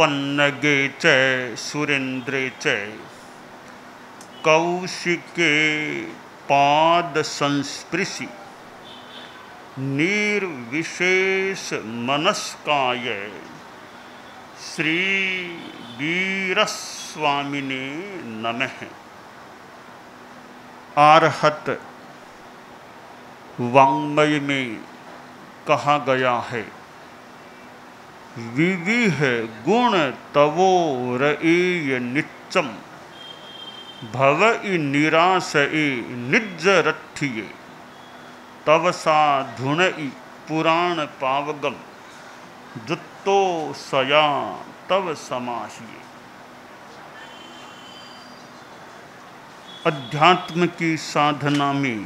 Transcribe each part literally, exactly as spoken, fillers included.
पन्नगे च सुरेन्द्रे च कौशिके पाद संस्पृशि निर्विशेष मनस्काय श्री वीरस्वामिने नमः। आर्हत वाङ्मय में कहा गया है, विविह गुण तवो रएय नित्यम भवइ निराशए निज रठिये तवसा धुणइ पुराण पावगम जुत्तो सया तव समाहिए। अध्यात्म की साधना में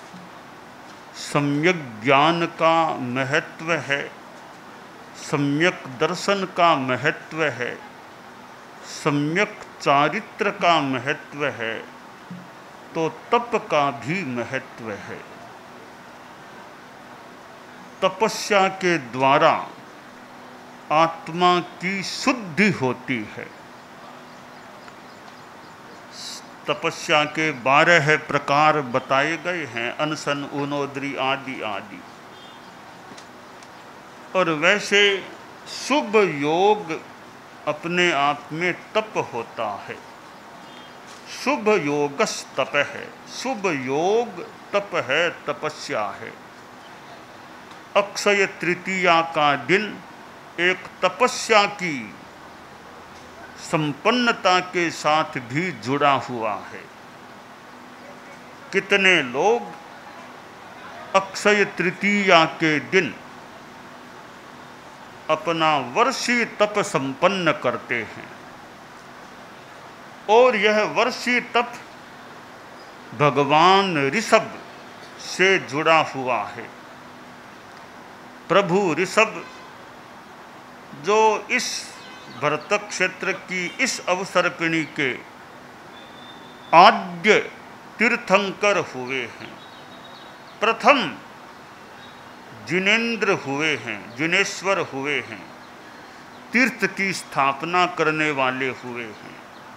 सम्यक ज्ञान का महत्व है, सम्यक दर्शन का महत्व है, सम्यक चारित्र का महत्व है, तो तप का भी महत्व है। तपस्या के द्वारा आत्मा की शुद्धि होती है। तपस्या के बारह प्रकार बताए गए हैं, अनशन, उनोदरी आदि आदि। और वैसे शुभ योग अपने आप में तप होता है। शुभ योगस तप है, शुभ योग तप है, तपस्या है। अक्षय तृतीया का दिन एक तपस्या की संपन्नता के साथ भी जुड़ा हुआ है। कितने लोग अक्षय तृतीया के दिन अपना वर्षी तप संपन्न करते हैं, और यह वर्षी तप भगवान ऋषभ से जुड़ा हुआ है। प्रभु ऋषभ जो इस भरत क्षेत्र की इस अवसर्पिणी के आद्य तीर्थंकर हुए हैं, प्रथम जिनेन्द्र हुए हैं, जिनेश्वर हुए हैं, तीर्थ की स्थापना करने वाले हुए हैं।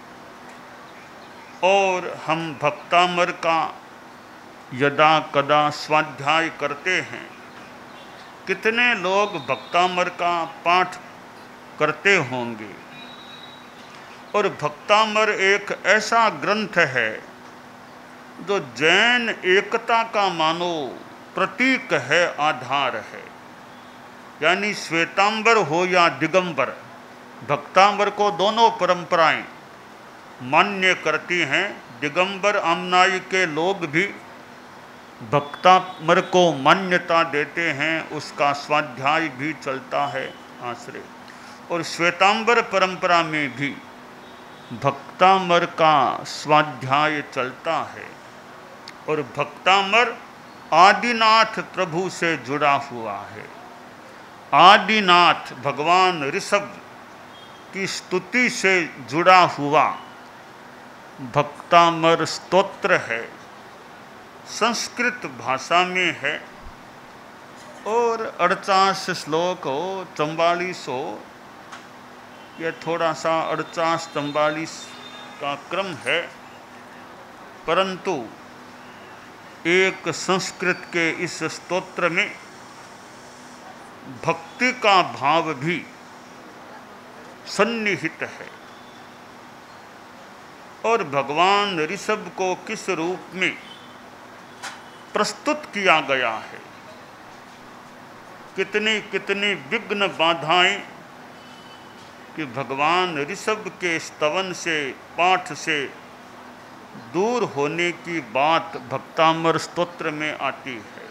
और हम भक्तामर का यदा कदा स्वाध्याय करते हैं, कितने लोग भक्तामर का पाठ करते होंगे। और भक्तामर एक ऐसा ग्रंथ है जो जैन एकता का मानो प्रतीक है, आधार है। यानी श्वेतांबर हो या दिगंबर, भक्तांबर को दोनों परंपराएं मान्य करती हैं। दिगंबर आमनाई के लोग भी भक्तामर को मान्यता देते हैं, उसका स्वाध्याय भी चलता है आश्रय। और श्वेतांबर परंपरा में भी भक्तामर का स्वाध्याय चलता है। और भक्तामर आदिनाथ प्रभु से जुड़ा हुआ है। आदिनाथ भगवान ऋषभ की स्तुति से जुड़ा हुआ भक्तामर स्तोत्र है। संस्कृत भाषा में है और अड़चास श्लोक हो, चौवालीस हो, यह थोड़ा सा अड़चास चौवालीस का क्रम है। परंतु एक संस्कृत के इस स्तोत्र में भक्ति का भाव भी सन्निहित है। और भगवान ऋषभ को किस रूप में प्रस्तुत किया गया है, कितनी कितनी विघ्न बाधाएं कि भगवान ऋषभ के स्तवन से, पाठ से दूर होने की बात भक्तामर स्तोत्र में आती है।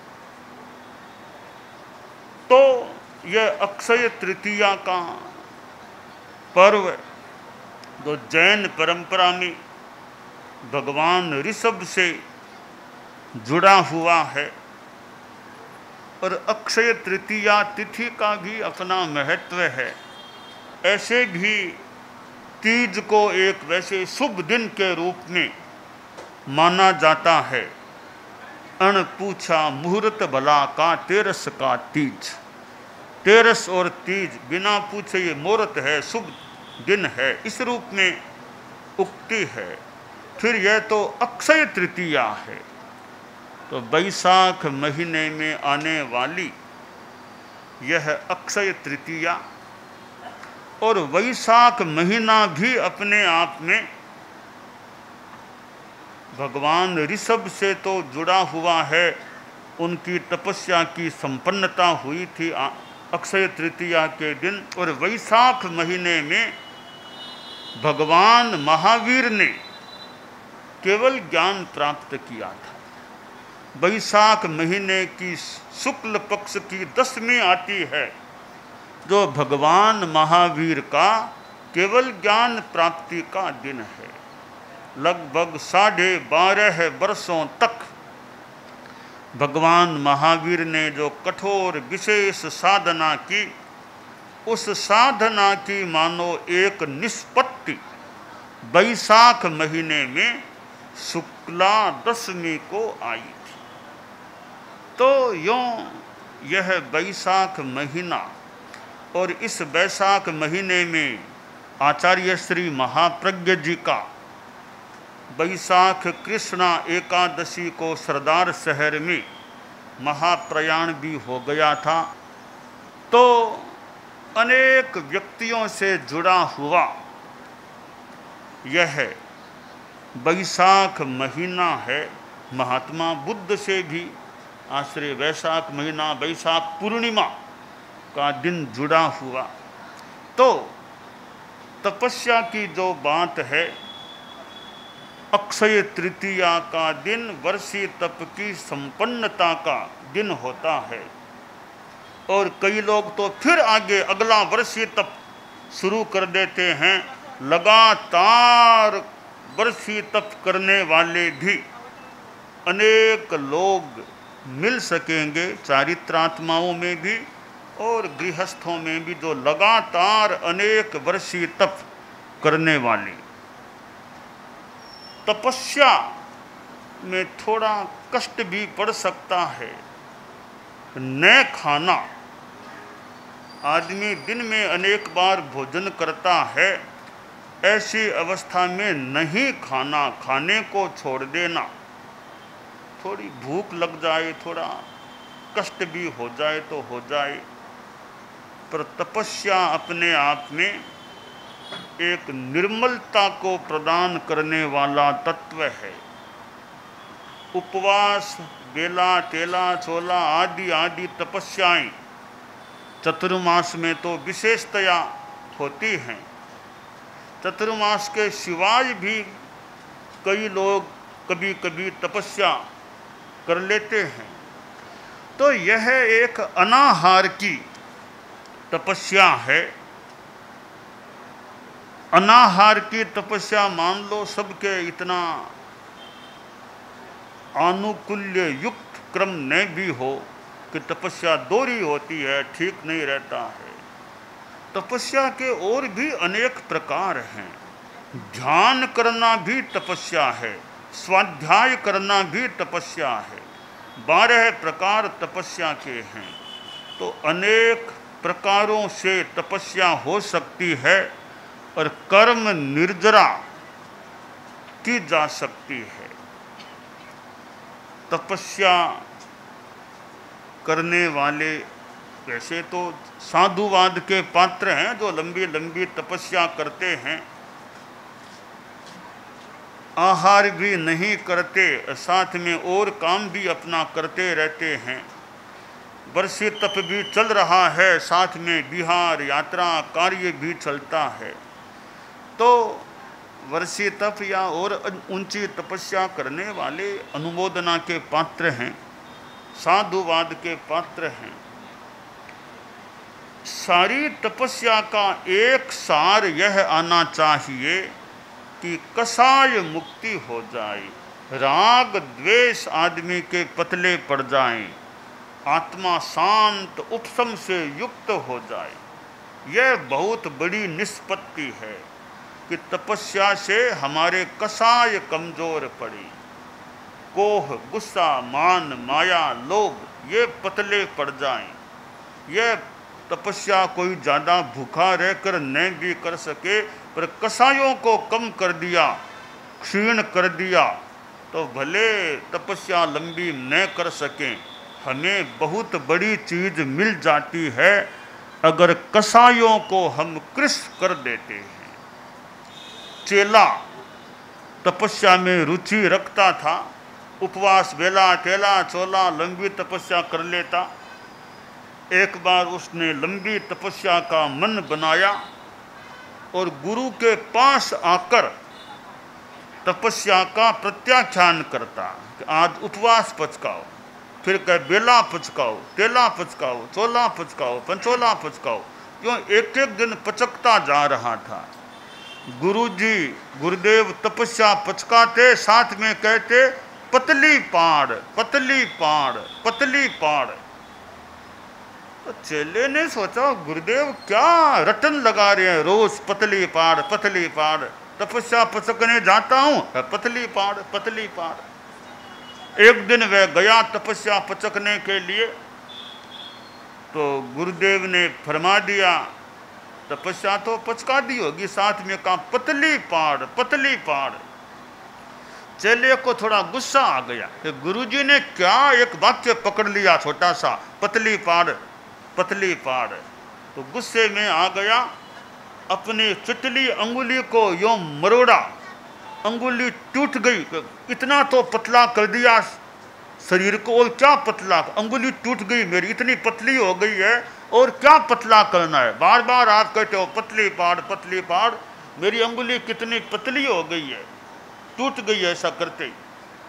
तो यह अक्षय तृतीया का पर्व जो जैन परंपरा में भगवान ऋषभ से जुड़ा हुआ है, और अक्षय तृतीया तिथि का भी अपना महत्व है। ऐसे भी तीज को एक वैसे शुभ दिन के रूप में माना जाता है। अण पूछा मुहूर्त भला का तेरस का तीज, तेरस और तीज बिना पूछे ये मुहूर्त है, शुभ दिन है, इस रूप में उक्ति है। फिर यह तो अक्षय तृतीया है, तो बैसाख महीने में आने वाली यह अक्षय तृतीया, और वैशाख महीना भी अपने आप में भगवान ऋषभ से तो जुड़ा हुआ है। उनकी तपस्या की संपन्नता हुई थी अक्षय तृतीया के दिन, और वैशाख महीने में भगवान महावीर ने केवल ज्ञान प्राप्त किया था। वैशाख महीने की शुक्ल पक्ष की दसवीं आती है, जो भगवान महावीर का केवल ज्ञान प्राप्ति का दिन है। लगभग साढ़े बारह वर्षों तक भगवान महावीर ने जो कठोर विशेष साधना की, उस साधना की मानो एक निष्पत्ति वैशाख महीने में शुक्ला दशमी को आई थी। तो यों यह वैशाख महीना, और इस वैशाख महीने में आचार्य श्री महाप्रज्ञ जी का वैशाख कृष्णा एकादशी को सरदार शहर में महाप्रयाण भी हो गया था। तो अनेक व्यक्तियों से जुड़ा हुआ यह वैशाख महीना है। महात्मा बुद्ध से भी आश्रय वैशाख महीना, वैशाख पूर्णिमा का दिन जुड़ा हुआ। तो तपस्या की जो बात है, अक्षय तृतीया का दिन वर्षीय तप की संपन्नता का दिन होता है, और कई लोग तो फिर आगे अगला वर्षीय तप शुरू कर देते हैं। लगातार वर्षीय तप करने वाले भी अनेक लोग मिल सकेंगे, चारित्रात्माओं में भी और गृहस्थों में भी, जो लगातार अनेक वर्षीय तप करने वाले। तपस्या में थोड़ा कष्ट भी पड़ सकता है। न खाना, आदमी दिन में अनेक बार भोजन करता है, ऐसी अवस्था में नहीं खाना, खाने को छोड़ देना, थोड़ी भूख लग जाए, थोड़ा कष्ट भी हो जाए तो हो जाए, पर तपस्या अपने आप में एक निर्मलता को प्रदान करने वाला तत्व है। उपवास, बेला, तेला, चोला आदि आदि तपस्याएं चतुर्मास में तो विशेषतया होती हैं। चतुर्मास के सिवाय भी कई लोग कभी कभी तपस्या कर लेते हैं। तो यह एक अनाहार की तपस्या है। अनाहार की तपस्या मान लो सबके इतना आनुकूल्य युक्त क्रम न भी हो कि तपस्या दोहरी होती है, ठीक नहीं रहता है। तपस्या के और भी अनेक प्रकार हैं। ध्यान करना भी तपस्या है, स्वाध्याय करना भी तपस्या है। बारह प्रकार तपस्या के हैं। तो अनेक प्रकारों से तपस्या हो सकती है और कर्म निर्जरा की जा सकती है। तपस्या करने वाले वैसे तो साधुवाद के पात्र हैं, जो लंबी लंबी तपस्या करते हैं, आहार भी नहीं करते, साथ में और काम भी अपना करते रहते हैं। वर्षीय तप भी चल रहा है, साथ में बिहार यात्रा कार्य भी चलता है। तो वर्षीय तप या और ऊंची तपस्या करने वाले अनुमोदना के पात्र हैं, साधुवाद के पात्र हैं। सारी तपस्या का एक सार यह आना चाहिए कि कसाय मुक्ति हो जाए, राग द्वेष आदमी के पतले पड़ जाएं, आत्मा शांत उपशम से युक्त हो जाए। यह बहुत बड़ी निष्पत्ति है कि तपस्या से हमारे कसाय कमजोर पड़े। कोह, गुस्सा, मान, माया, लोभ ये पतले पड़ जाएं। यह तपस्या कोई ज़्यादा भूखा रहकर न भी कर सके, पर कसायों को कम कर दिया, क्षीण कर दिया, तो भले तपस्या लंबी न कर सकें, हमें बहुत बड़ी चीज़ मिल जाती है अगर कसायों को हम कृश कर देते हैं। चेला तपस्या में रुचि रखता था, उपवास बेला केला चोला लंबी तपस्या कर लेता। एक बार उसने लंबी तपस्या का मन बनाया और गुरु के पास आकर तपस्या का प्रत्याख्यान करता कि आज उपवास पचकाओ, फिर कह बेला पचकाओ, तेला पचकाओ, चोला पचकाओ, पंचोला पचकाओ, क्यों एक एक दिन पचकता जा रहा था। गुरुजी गुरुदेव तपस्या पचकाते, साथ में कहते पतली पाड़ पतली पाड़ पतली पाड़। तो चेले ने सोचा गुरुदेव क्या रटन लगा रहे हैं, रोज पतली पाड़ पतली पाड़, तपस्या पचकने जाता हूँ पतली पाड़ पतली पाड़। एक दिन वह गया तपस्या पचकने के लिए, तो गुरुदेव ने फरमा दिया तपस्या तो पचका दी होगी, साथ में कहा पतली पाड़ पतली पाड़। चेले को थोड़ा गुस्सा आ गया कि गुरुजी ने क्या एक वाक्य पकड़ लिया छोटा सा, पतली पाड़ पतली पाड़। तो गुस्से में आ गया, अपनी चिटली अंगुली को यो मरोड़ा, अंगुली टूट गई, इतना तो पतला कर दिया शरीर को, और क्या पतला, अंगुली टूट गई मेरी, इतनी पतली हो गई है और क्या पतला करना है। बार बार आप कहते हो पतली पाड़ पतली पाड़, मेरी अंगुली कितनी पतली हो गई है, टूट गई है ऐसा करते ही।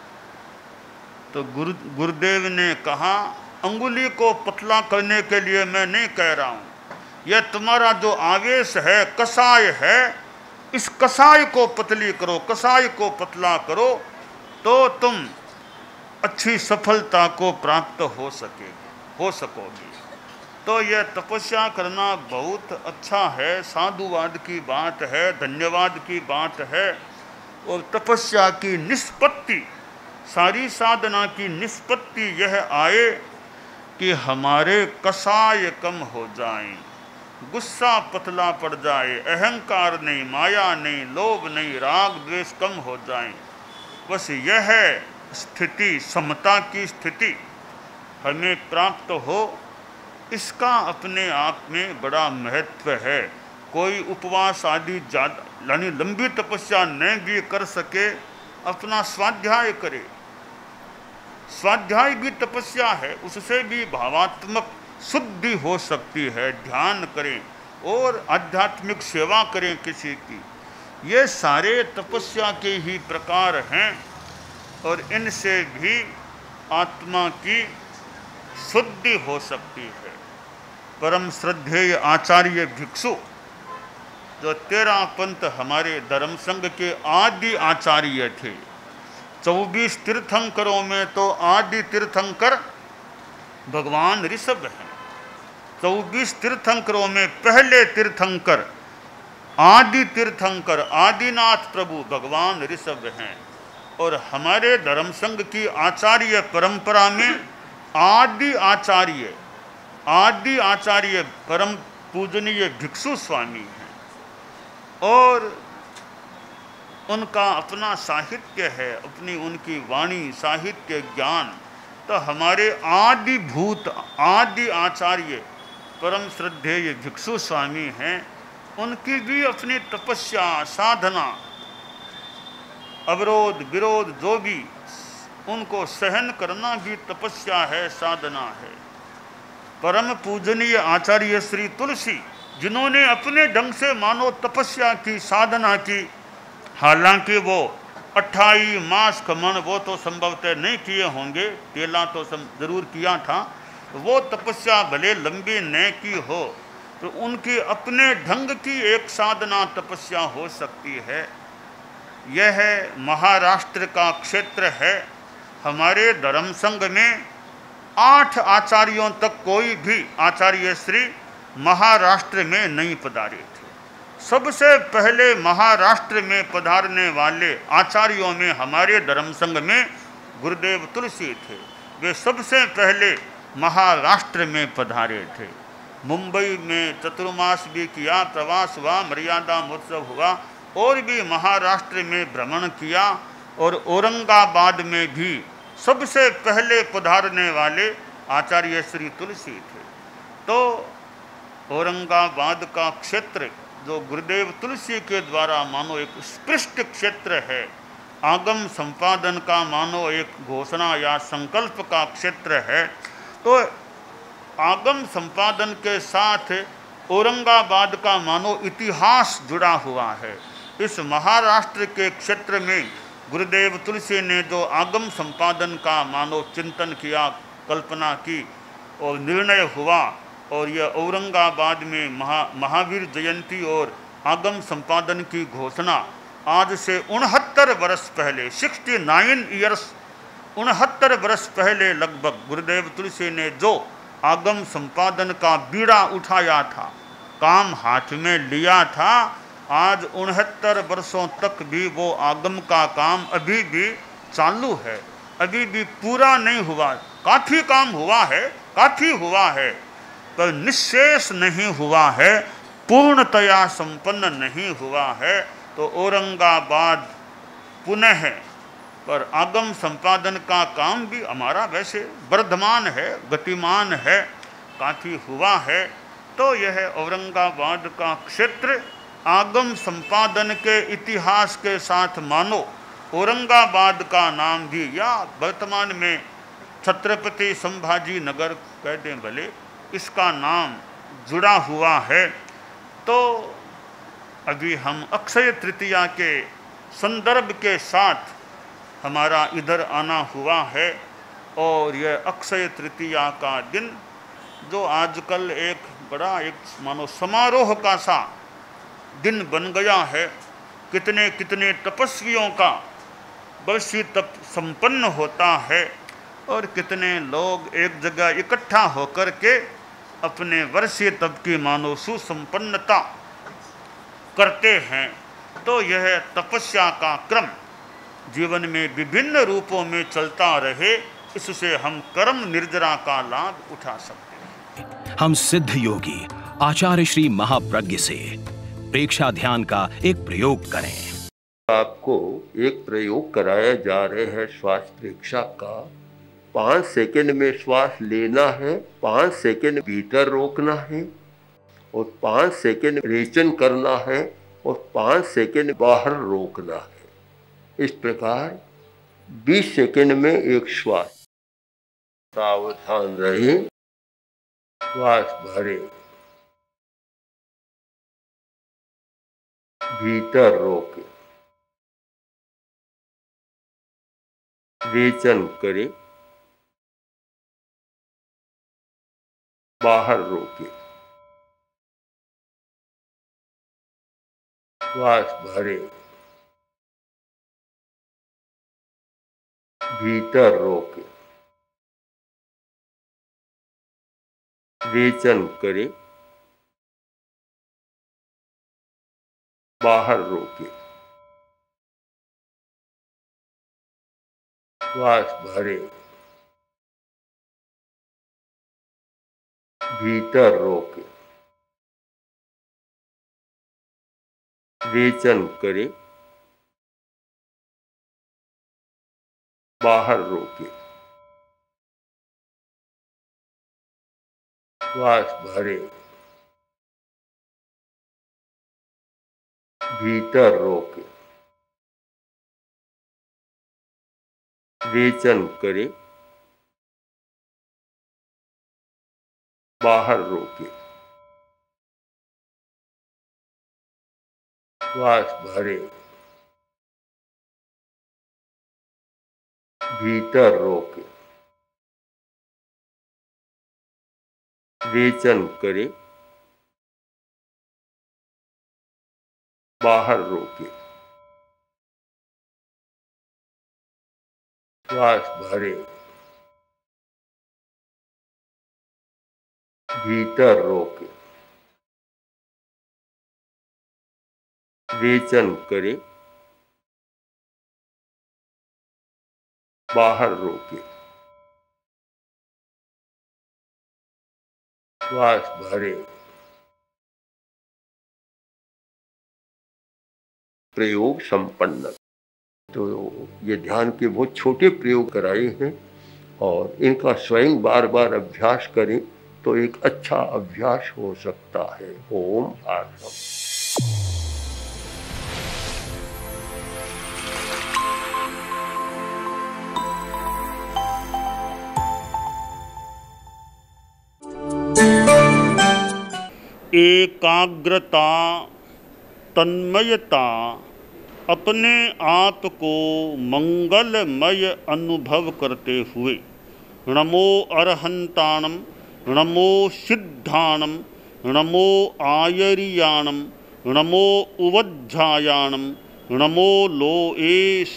तो गुरु गुरुदेव ने कहा अंगुली को पतला करने के लिए मैं नहीं कह रहा हूँ, यह तुम्हारा जो आवेश है, कसाय है, इस कसाय को पतली करो, कसाय को पतला करो, तो तुम अच्छी सफलता को प्राप्त हो सकेगी हो सकोगी। तो यह तपस्या करना बहुत अच्छा है, साधुवाद की बात है, धन्यवाद की बात है। और तपस्या की निष्पत्ति, सारी साधना की निष्पत्ति यह आए कि हमारे कसाय कम हो जाएं, गुस्सा पतला पड़ जाए, अहंकार नहीं, माया नहीं, लोभ नहीं, राग द्वेष कम हो जाएं। बस यह स्थिति, समता की स्थिति हमें प्राप्त हो, इसका अपने आप में बड़ा महत्व है। कोई उपवास आदि ज़्यादा यानी लंबी तपस्या न भी कर सके, अपना स्वाध्याय करे, स्वाध्याय भी तपस्या है, उससे भी भावात्मक शुद्धि हो सकती है। ध्यान करें और आध्यात्मिक सेवा करें किसी की, ये सारे तपस्या के ही प्रकार हैं और इनसे भी आत्मा की शुद्धि हो सकती है। परम श्रद्धेय आचार्य भिक्षु जो तेरह पंथ हमारे धर्म संघ के आदि आचार्य थे, चौबीस तीर्थंकरों में तो आदि तीर्थंकर भगवान ऋषभ हैं। चौबीस तीर्थंकरों में पहले तीर्थंकर आदि तीर्थंकर आदिनाथ प्रभु भगवान ऋषभ हैं। और हमारे धर्म संघ की आचार्य परंपरा में आदि आचार्य आदि आचार्य परम पूजनीय भिक्षु स्वामी हैं और उनका अपना साहित्य है, अपनी उनकी वाणी, साहित्य, ज्ञान। तो हमारे आदि भूत आदि आचार्य परम श्रद्धेय भिक्षु स्वामी हैं, उनकी भी अपनी तपस्या, साधना, अवरोध विरोध जो भी, उनको सहन करना भी तपस्या है, साधना है। परम पूजनीय आचार्य श्री तुलसी, जिन्होंने अपने ढंग से मानो तपस्या की, साधना की, हालांकि वो अट्ठाई मास खमन वो तो संभवतः नहीं किए होंगे, केला तो जरूर किया था, वो तपस्या भले लंबी न की हो तो उनकी अपने ढंग की एक साधना तपस्या हो सकती है। यह महाराष्ट्र का क्षेत्र है। हमारे धर्म संघ में आठ आचार्यों तक कोई भी आचार्य श्री महाराष्ट्र में नहीं पधारे थे। सबसे पहले महाराष्ट्र में पधारने वाले आचार्यों में हमारे धर्म संघ में गुरुदेव तुलसी थे। वे सबसे पहले महाराष्ट्र में पधारे थे। मुंबई में चतुर्मास भी किया, प्रवास हुआ, मर्यादा महोत्सव हुआ, और भी महाराष्ट्र में भ्रमण किया, और औरंगाबाद में भी सबसे पहले पधारने वाले आचार्य श्री तुलसी थे। तो औरंगाबाद का क्षेत्र जो गुरुदेव तुलसी के द्वारा मानो एक स्पृष्ट क्षेत्र है, आगम संपादन का मानो एक घोषणा या संकल्प का क्षेत्र है, तो आगम संपादन के साथ औरंगाबाद का मानो इतिहास जुड़ा हुआ है। इस महाराष्ट्र के क्षेत्र में गुरुदेव तुलसी ने जो आगम संपादन का मानो चिंतन किया, कल्पना की और निर्णय हुआ, और यह औरंगाबाद में महा महावीर जयंती और आगम संपादन की घोषणा आज से उनहत्तर वर्ष पहले, सिक्सटी नाइन ईयर्स, उनहत्तर वर्ष पहले लगभग गुरुदेव तुलसी ने जो आगम संपादन का बीड़ा उठाया था, काम हाथ में लिया था, आज उनहत्तर वर्षों तक भी वो आगम का काम अभी भी चालू है, अभी भी पूरा नहीं हुआ। काफ़ी काम हुआ है, काफ़ी हुआ है, पर निःशेष नहीं हुआ है, पूर्णतया संपन्न नहीं हुआ है। तो औरंगाबाद पुनः पर आगम संपादन का काम भी हमारा वैसे वर्धमान है, गतिमान है, काफ़ी हुआ है। तो यह औरंगाबाद का क्षेत्र आगम संपादन के इतिहास के साथ मानो औरंगाबाद का नाम भी, या वर्तमान में छत्रपति संभाजी नगर कह दें भले, इसका नाम जुड़ा हुआ है। तो अभी हम अक्षय तृतीया के संदर्भ के साथ हमारा इधर आना हुआ है, और यह अक्षय तृतीया का दिन जो आजकल एक बड़ा एक मानो समारोह का सा दिन बन गया है। कितने कितने तपस्वियों का वर्षी तप संपन्न होता है, और कितने लोग एक जगह इकट्ठा होकर के अपने वर्षीय तप की मानो सुसंपन्नता करते हैं। तो यह तपस्या का क्रम जीवन में विभिन्न रूपों में चलता रहे, इससे हम कर्म निर्जरा का लाभ उठा सकते हैं। हम सिद्ध योगी आचार्य श्री महाप्रज्ञ से प्रेक्षा ध्यान का एक प्रयोग करें। आपको एक प्रयोग कराया जा रहे हैं श्वास प्रेक्षा का। पाँच सेकंड में श्वास लेना है, पाँच सेकंड भीतर रोकना है, और पाँच सेकंड रेचन करना है, और पाँच सेकंड बाहर रोकना है। इस प्रकार बीस सेकंड में एक श्वास। सावधान रहे, श्वास भरे, भीतर रोके, रेचन करे, बाहर रोके, श्वास भरे, भीतर रोके, रेचन करे, बाहर रोके, श्वास भरे, भीतर रोके, रेचन करे, बाहर रोके, श्वास भरे, भीतर रोके, रेचन करे, बाहर रोके, श्वास भरे, भीतर रोके, रेचन करे, बाहर रोके, श्वास भरे, भीतर रोके, रेचन करे, बाहर रोके, श्वास भरे। प्रयोग संपन्न। तो ये ध्यान के बहुत छोटे प्रयोग कराए हैं और इनका स्वयं बार बार अभ्यास करें तो एक अच्छा अभ्यास हो सकता है। ओम आसम। एकाग्रता, तन्मयता, अपने आप को मंगलमय अनुभव करते हुए नमो अरहंताणम, नमो सिद्धाणम, नमो आयरियाणम, नमो उवज्झायाणम, नमो लोए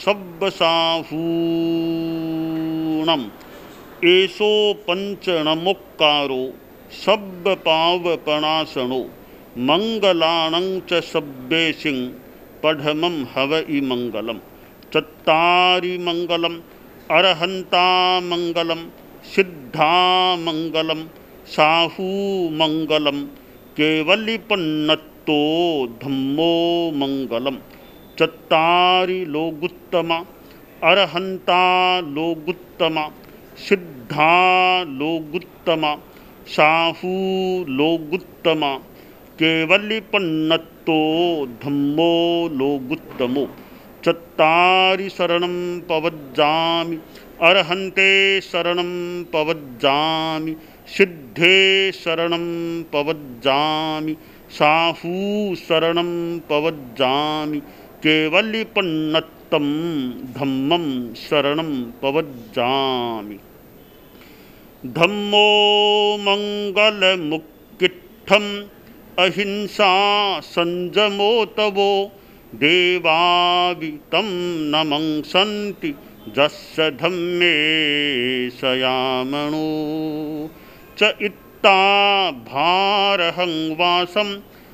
सब्बसाहूणम, एसो पंचनमुक्कारो सब्ब पावपणासनो, मंगलाणं च सब्बेसिं पढ़मं हवइ मंगलम। चत्तारि मंगलम, अरहंता मंगलम, सिद्धा मंगलम, साहू मंगलम, केवलिपन्नत्तो धम्मो मंगलम। चत्तारि लोगुत्तमा, अरहंता लोगुत्तमा, सिद्धा लोगुत्तमा, साहू लोगुत्तमा, केवलिपन्नत्तो धम्मो लोगुत्तमो। चत्तारि शरणं पवज्जामि, अरहन्ते शरणं पवज्जामि, सिद्धे शरणं पवज्जामि, साहू शरणं पवज्जामि, केवलिपन्नत्तं धम्मं शरणं पवज्जामि। धम्मो मंगलमुक्किट्ठम्, अहिंसा संजमो तवो, देवावितं नमंसन्ति जस्य धम्मे सयामणो। च इत्ता भारहं वासं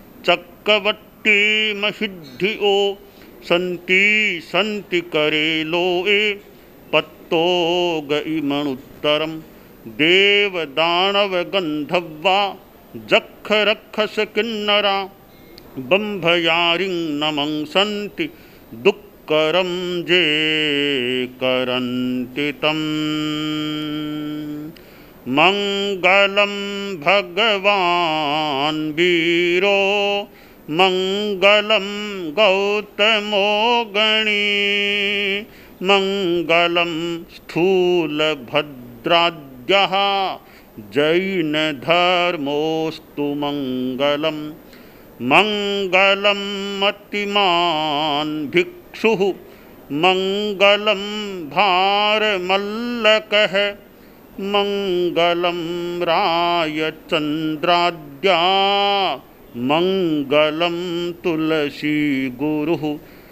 चक्रवट्टिमहिद्धियो, सन्ति सन्ति करे लोए पत्तो गइमणुत्तरम्। देवदानवगन्धर्वा जक्ष रक्षस किन्नरा, बम्भयारिं नमंसन्ति दुःकरं जे करन्ति तम्। मंगलं भगवान् वीरो, मंगलं गौतमो गणी, मंगलं स्थूलभद्राद्यः जैन धर्मोस्तु मंगलम। मंगलम मतिमान् भिक्षुः, मंगलम भारमल्लकः, मंगलम रायचन्द्राद्या, मंगलम तुलसी गुरुः,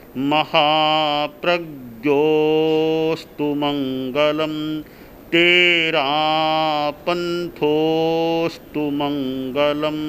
महाप्रज्ञोस्तु मंगलम। तेरा पंथोस्तु मंगलम।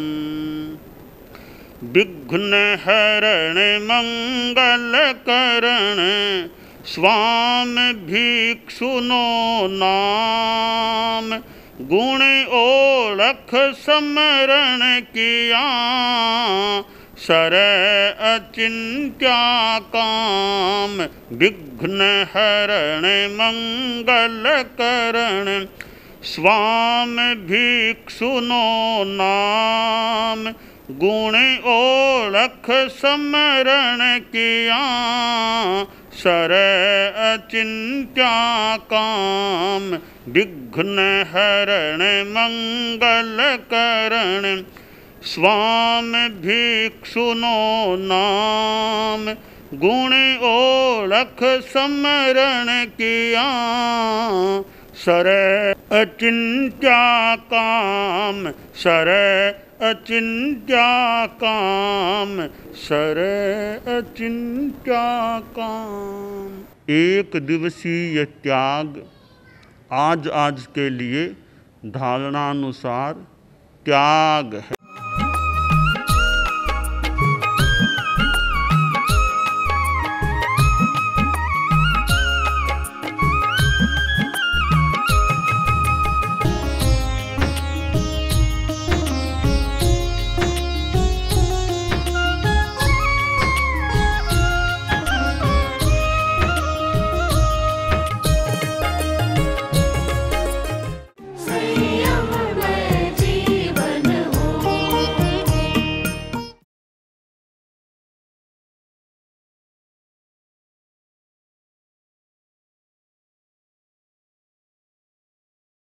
विघ्न हरण मंगल करण, स्वामी भिक्षुनो नाम, गुण ओळख समरण किया, सर अचिंत्या काम। विघ्न हरण मंगल करण, स्वामी भिक्षुनो नाम, गुण ओळख समरण किया, सर अचिंत्या काम। विघ्न हरण मंगल करण, स्वामी भिक्षुनो नाम, गुण ओळख समरण किया, सर अचिंत्या काम। सर अचिंत्या काम, सर अचिंत्या काम। एक दिवसीय त्याग आज आज के लिए धारणानुसार त्याग है।